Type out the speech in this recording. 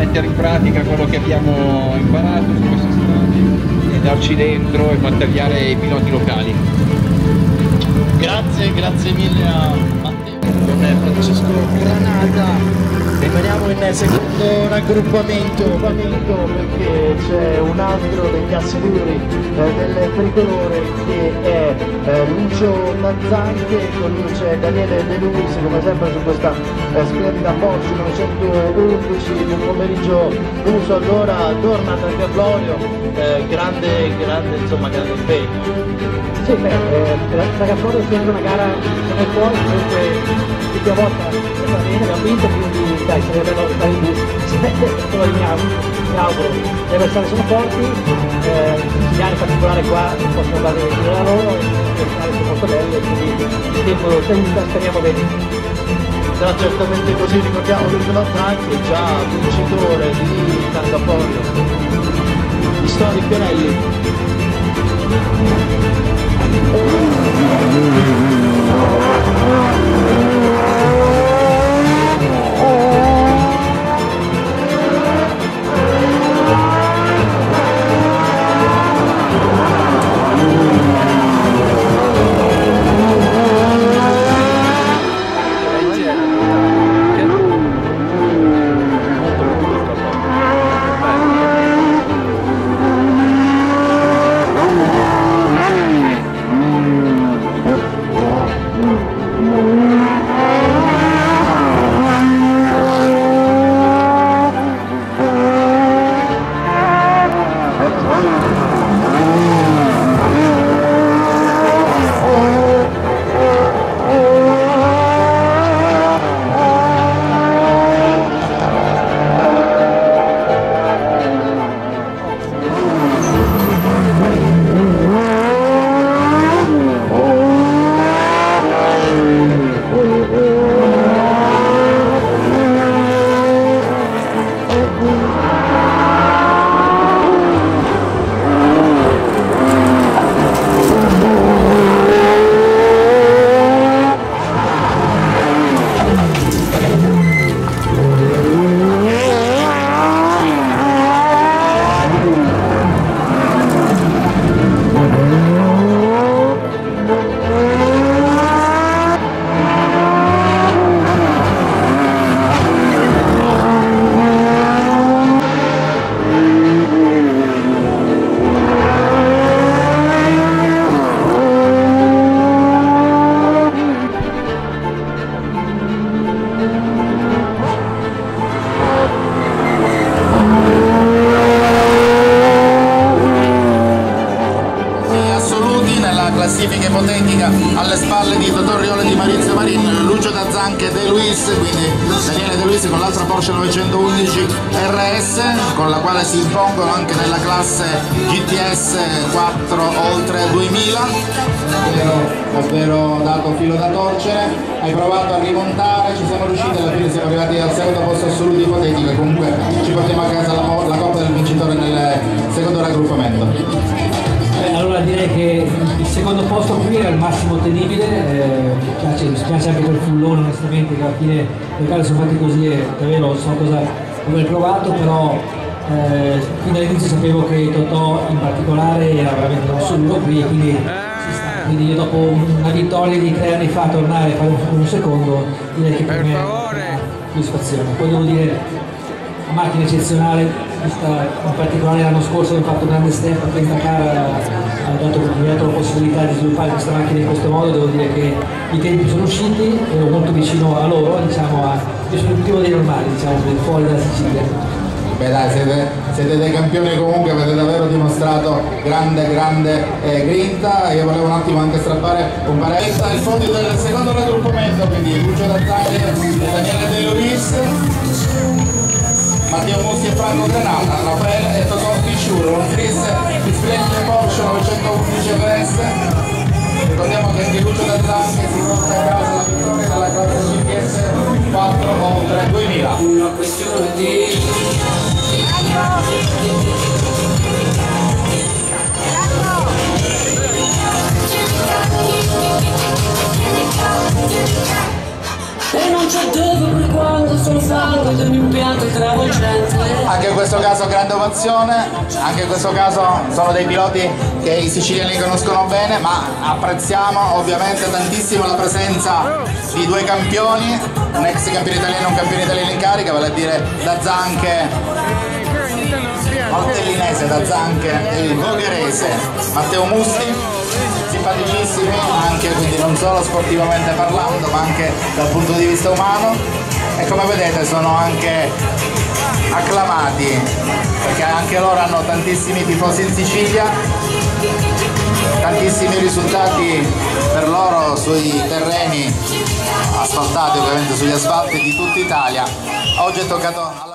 mettere in pratica quello che abbiamo imparato su queste strade e darci dentro e materiare i piloti locali. Grazie mille a Matteo. Con Francesco Granata. Rimaniamo in secondo raggruppamento perché c'è un altro degli assi duri del tricolore che è Lucio Mazzanche, con lui c'è Daniele De Luis come sempre su questa splendida Porsche 911. Buon pomeriggio Lucio, allora torna anche a Florio, grande impegno. Sì, perché Florio è sempre una gara come fuori, comunque l'ultima volta va bene, abbiamo vinto, quindi dai, sarebbe bello stare in bus, mi auguro, le avversarie sono forti, gli siciliani in particolare qua non possono andare da loro, le finali sono molto belle, quindi il tempo lo aiuta, speriamo bene. Sarà certamente così, ricordiamo Lucio Mazzanche, già vincitore di Tangapoglio, di Stori Pionelli. Classifica ipotetica alle spalle di Totorriolo e di Maurizio Marin, Lucio Mazzanche, De Luis, quindi Daniele De Luis con l'altra Porsche 911 RS, con la quale si impongono anche nella classe GTS 4 oltre 2000. Davvero dato filo da torcere, hai provato a rimontare, ci siamo riusciti, alla fine siamo arrivati al secondo posto assoluto ipotetica, comunque ci portiamo a casa la coppa del vincitore nel secondo raggruppamento. Allora direi che il secondo posto qui era il massimo ottenibile, mi spiace anche per Fullone onestamente che alla fine le gare sono fatte così e davvero so cosa aver provato, però fin dall'inizio sapevo che Totò in particolare era veramente un assoluto qui, quindi io dopo una vittoria di 3 anni fa tornare a fare un secondo direi che per me è una soddisfazione. Poi devo dire macchina eccezionale, vista in particolare l'anno scorso abbiamo fatto un grande step a Pentacar, mi ha dato la possibilità di sviluppare questa macchina in questo modo. Devo dire che i tempi sono usciti, ero molto vicino a loro, diciamo, io sono il primo dei normali, diciamo, fuori dalla Sicilia. Beh dai, siete dei campioni comunque, avete davvero dimostrato grande grinta. Io volevo un attimo anche strappare un pareggio ai fondi del secondo raggruppamento, quindi Lucio Mazzanche e Daniele De Luis, Matteo Mussi e Franco Granata, Raffaele e Totò Pisciuro, un tris di splendide Porsche 911 RS. Ricordiamo che anche Lucio Mazzanche si porta a casa la vittoria dalla classe GTS 4 oltre 2000. Una questione di... E non c'è dove per quanto sono stanco Anche in questo caso grande ovazione, anche in questo caso sono dei piloti che i siciliani conoscono bene, ma apprezziamo ovviamente tantissimo la presenza di due campioni, un ex campione italiano e un campione italiano in carica, vale a dire da Zanche Valtellinese, da Zanche e il vogherese Matteo Musti, simpaticissimi anche, quindi non solo sportivamente parlando ma anche dal punto di vista umano, e come vedete sono anche acclamati perché anche loro hanno tantissimi tifosi in Sicilia, tantissimi risultati per loro sui terreni asfaltati, ovviamente sugli asfalti di tutta Italia. Oggi è toccato